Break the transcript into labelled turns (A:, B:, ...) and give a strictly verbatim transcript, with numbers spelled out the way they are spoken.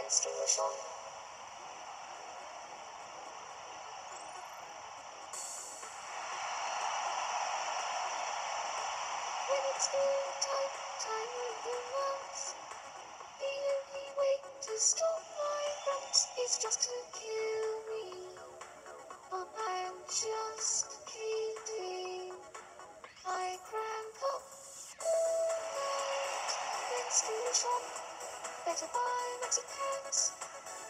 A: menstruation. When it's full time, time of the month, the only way to stop my cramps is just to kill me. But I'm just kidding. I cramp up all night. Menstruation. Better buy Mexicans.